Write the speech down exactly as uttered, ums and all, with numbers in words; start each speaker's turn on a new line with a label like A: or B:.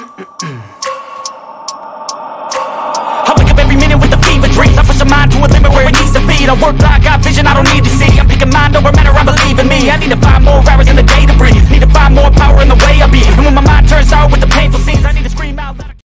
A: I wake up every minute with the fever dreams. I push my mind to a limit where it needs to be. I work blind, got vision I don't need to see. I'm picking mind over matter, I believe in me. I need to find more hours in the day